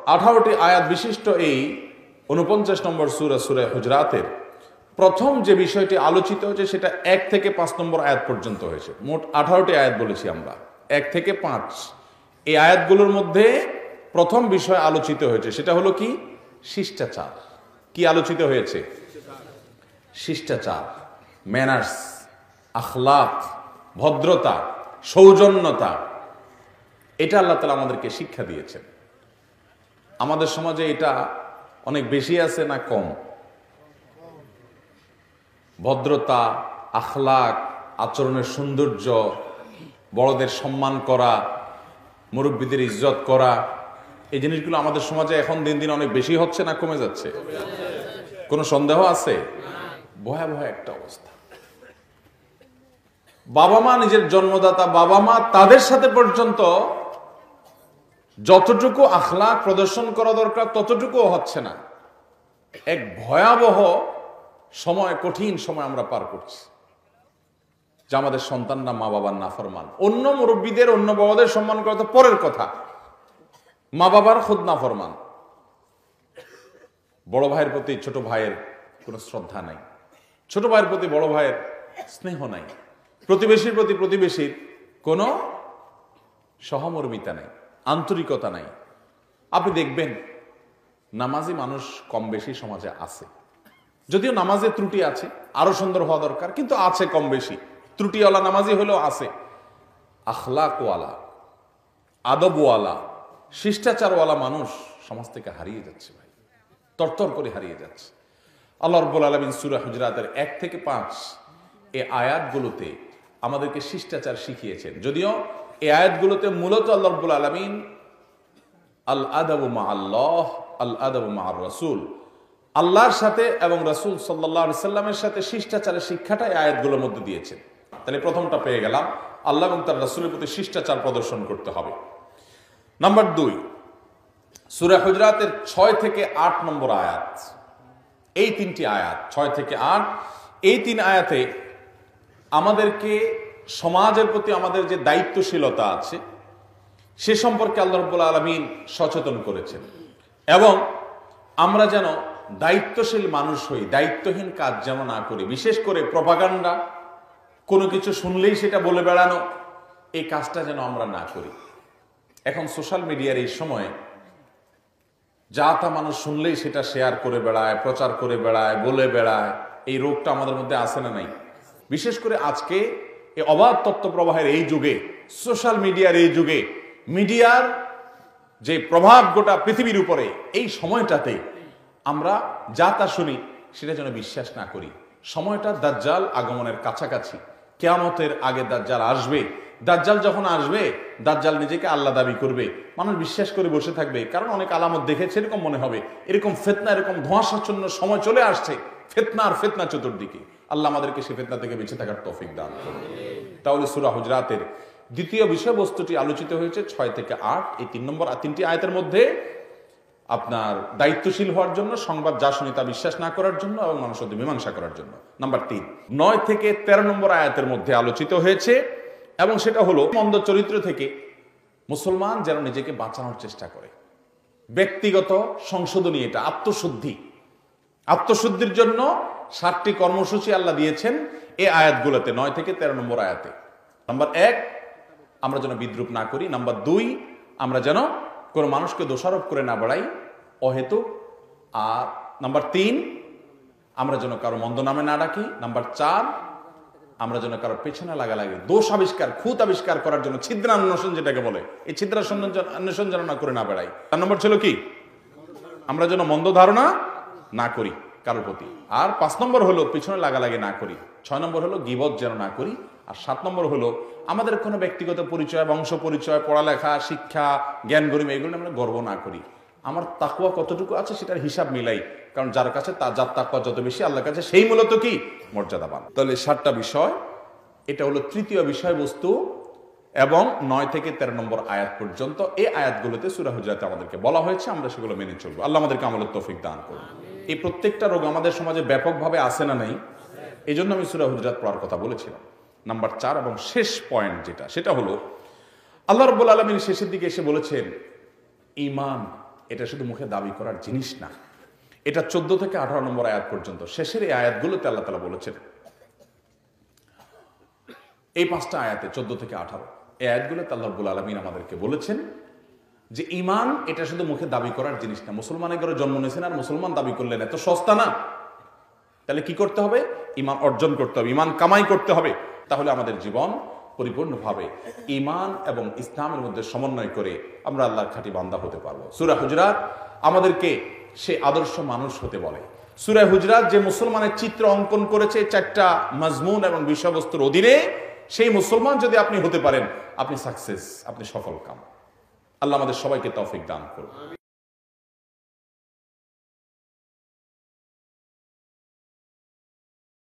18টি আয়াত বিশিষ্ট এই 49 নম্বর সূরা সূরা হুজরাতের প্রথম যে বিষয়টি আলোচিত হয়েছে সেটা 1 থেকে 5 নম্বর আয়াত পর্যন্ত হয়েছে। মোট 18টি আয়াত বলেছি আমরা, 1 থেকে 5। এই আয়াতগুলোর মধ্যে প্রথম বিষয় আলোচিত হয়েছে সেটা হলো কি? শিষ্টাচার। কি আলোচিত হয়েছে? শিষ্টাচার, ম্যানার্স, আখলাক, ভদ্রতা, সৌজন্যতা। এটা আল্লাহ তাআলা আমাদেরকে শিক্ষা দিয়েছেন। আমাদের সমাজে এটা অনেক বেশি আছে না কম? ভদ্রতা, আখলাক, আচরণের সৌন্দর্য, বড়দের সম্মান করা, মুরব্বীদের ইজ্জত করা, এই জিনিসগুলো আমাদের সমাজে এখন দিন দিন অনেক বেশি হচ্ছে না কমে যাচ্ছে? কোনো সন্দেহ আছে? ভয়াবহ একটা অবস্থা। বাবা মা, নিজের জন্মদাতা বাবা মা, তাদের সাথে পর্যন্ত যতটুকু আখলাক প্রদর্শন করা দরকার ততটুকুও হচ্ছে না। এক ভয়াবহ সময়, কঠিন সময় আমরা পার করছি, যে আমাদের সন্তানরা মা বাবার নাফরমান। অন্য মুরব্বীদের, অন্য বাবাদের সম্মান করা তো পরের কথা, মা বাবার খুদ নাফরমান। বড় ভাইয়ের প্রতি ছোট ভাইয়ের কোনো শ্রদ্ধা নাই, ছোট ভাইয়ের প্রতি বড় ভাইয়ের স্নেহ নাই, প্রতিবেশীর প্রতি প্রতিবেশীর কোনো সহমর্মিতা নাই, আন্তরিকতা নাই। আপনি দেখবেন নামাজি মানুষ কম বেশি সমাজে আছে, যদিও নামাজে ত্রুটি আছে, আরো সুন্দর হওয়া দরকার, কিন্তু আছে কম বেশি। ত্রুটিওয়ালা নামাজি হলেও আছে। আখলাকওয়ালা, আদবওয়ালা, শিষ্টাচারওয়ালা মানুষ সমাজ থেকে হারিয়ে যাচ্ছে ভাই, তরতর করে হারিয়ে যাচ্ছে। আল্লাহ রাব্বুল আলামিন সূরা হুজরাতের 1 থেকে 5 এই আয়াতগুলোতে আমাদেরকে শিষ্টাচার শিখিয়েছেন। যদিও এই আয়াতগুলোতে মূলত আল্লাহ রাব্বুল আলামিন আল আদাবু মা আল্লাহ, আল আদাবু মা আর রাসূল, আল্লাহর সাথে এবং রাসূল সাল্লাল্লাহু আলাইহি সাল্লামের সাথে শিষ্টাচারের শিক্ষাটা এই আয়াতগুলোর মধ্যে দিয়েছেন। তাহলে প্রথমটা পেয়ে গেলাম, আল্লাহ এবং তার রাসূলের প্রতি শিষ্টাচার প্রদর্শন করতে হবে। নাম্বার 2, সূরা হুজরাতের 6 থেকে 8 নম্বর আয়াত। এই 3টি আয়াত 6 থেকে 8, এই 3 আয়াতে আমাদেরকে সমাজের প্রতি আমাদের যে দায়িত্বশীলতা আছে সে সম্পর্কে আল্লাহ রাব্বুল আলামিন সচেতন করেছেন, এবং আমরা যেন দায়িত্বশীল মানুষ হই, দায়িত্বহীন কাজ যেন না করি। বিশেষ করে প্রপাগান্ডা, কোনো কিছু শুনলেই সেটা বলে বেড়ানো, এই কাজটা যেন আমরা না করি। এখন সোশ্যাল মিডিয়ার এই সময়ে যা তা মানুষ শুনলেই সেটা শেয়ার করে বেড়ায়, প্রচার করে বেড়ায়, বলে বেড়ায়। এই রোগটা আমাদের মধ্যে আছে না নাই? বিশেষ করে আজকে এই অবাধ তথ্য প্রবাহের এই যুগে, সোশ্যাল মিডিয়ার এই যুগে, মিডিয়ার যে প্রভাব গোটা পৃথিবীর উপরে, এই সময়টাতে আমরা যা তা শুনি সেটা যেন বিশ্বাস না করি। সময়টা দাজ্জাল আগমনের কাছাকাছি, কিয়ামতের আগে দাজ্জাল আসবে। দাজ্জাল যখন আসবে, দাজ্জাল নিজেকে আল্লাহ দাবি করবে, মানুষ বিশ্বাস করে বসে থাকবে, কারণ অনেক আলামত দেখেছে, এরকম মনে হবে এরকম ফিতনা, এরকম ধোঁয়াশাচ্ছন্ন সময় চলে আসছে, ফিতনা আর ফিতনা চতুর্দিকে। আল্লাহ আমাদেরকে সেই ফিতনা থেকে বেঁচে থাকার তৌফিক দান করুন। তাহলে সূরা হুজরাতের দ্বিতীয় বিষয়বস্তুটি আলোচিত হয়েছে 6 থেকে 8, এই 3 নম্বর 3টি আয়াতের মধ্যে আপনার দায়িত্বশীল হওয়ার জন্য, সংবাদ যা শুনি তা বিশ্বাস না করার জন্য, এবং মানুষের মধ্যে মীমাংসা করার জন্য। নাম্বার 3, 9 থেকে 13 নম্বর আয়াতের মধ্যে আলোচিত হয়েছে, এবং সেটা হলো মন্দ চরিত্র থেকে মুসলমান যেন নিজেকে বাঁচানোর চেষ্টা করে। ব্যক্তিগত সংশোধনী, এটা আত্মশুদ্ধি। আত্মশুদ্ধির জন্য 7টি কর্মসূচি আল্লাহ দিয়েছেন এই আয়াতগুলোতে, 9 থেকে 13 নম্বর আয়াতে। নাম্বার 1, আমরা যেন বিদ্রুপ না করি। নাম্বার 2, আমরা যেন কোনো মানুষকে দোষারোপ করে না বেড়াই অহেতুক। আর নাম্বার 3, আমরা যেন কারো মন্দ নামে না ডাকি। নাম্বার 4, আমরা যেন কারো পেছনে লাগালাগি, দোষ আবিষ্কার, খুঁত আবিষ্কার করার জন্য ছিদ্রান্বেষণ যেটাকে বলে, এই ছিদ্রান্বেষণ যেন না করে না বেড়াই। 4 নম্বর ছিল কি? আমরা যেন মন্দ ধারণা না করি কারোর প্রতি। আর 5 নম্বর হলো পিছনে লাগালাগি না করি। 6 নম্বর হলো গীবত যেন না করি। আর 7 নম্বর হলো আমাদের কোনো ব্যক্তিগত পরিচয়, বংশ পরিচয়, পড়ালেখা, শিক্ষা, জ্ঞান গরিমা, এগুলো আমরা গর্ব না করি। আমার তাকওয়া কতটুকু আছে সেটার হিসাব মিলাই, কারণ যার কাছে যার তাকওয়া যত বেশি আল্লাহর কাছে সেই মূলত কি মর্যাদাবান। তাহলে 7টা বিষয়, এটা হলো তৃতীয় বিষয়বস্তু, এবং 9 থেকে 13 নম্বর আয়াত পর্যন্ত এই আয়াতগুলোতে সূরা হুজরাতে আমাদেরকে বলা হয়েছে, আমরা সেগুলো মেনে চলবো। আল্লাহ আমাদেরকে আমলের তৌফিক দান করুন। এই প্রত্যেকটা রোগ আমাদের সমাজে ব্যাপকভাবে আসে না নাই? এই জন্য আমি সূরা হুজরাত পড়ার কথা বলেছিলাম। নাম্বার 4 এবং শেষ পয়েন্ট যেটা, সেটা হলো আল্লাহ রাব্বুল আলামিন শেষের দিকে এসে বলেছেন, ঈমান এটা শুধু মুখে দাবি করার জিনিস না। এটা 14 থেকে 18 নম্বর আয়াত পর্যন্ত, শেষের এই আয়াতগুলোতে আল্লাহ তাআলা বলেছেন, এই 5টা আয়াতে 14 থেকে 18 এই আয়াতগুলোতে আল্লাহ রাব্বুল আলামিন আমাদেরকে বলেছেন যে ঈমান এটা শুধু মুখে দাবি করার জিনিস না। মুসলমানের ঘরে জন্ম নিয়েছেন আর মুসলমান দাবি করলেন, এত সস্তা না। তাহলে কি করতে হবে? ঈমান অর্জন করতে হবে, ঈমান কামাই করতে হবে। তাহলে আমাদের জীবন পরিপূর্ণভাবে ঈমান এবং ইসলামের মধ্যে সমন্বয় করে আমরা আল্লাহর খাঁটি বান্দা হতে পারবো। সূরা হুজরাত আমাদেরকে সে আদর্শ মানুষ হতে বলে। সূরা হুজরাত যে মুসলমানের চিত্র অঙ্কন করেছে 4টা মাজমুন এবং বিষয়বস্তুর অধীনে, সেই মুসলমান যদি আপনি হতে পারেন, আপনি সাকসেস, আপনি সফল কাম। আল্লাহ আমাদের সবাইকে তৌফিক দান করুন।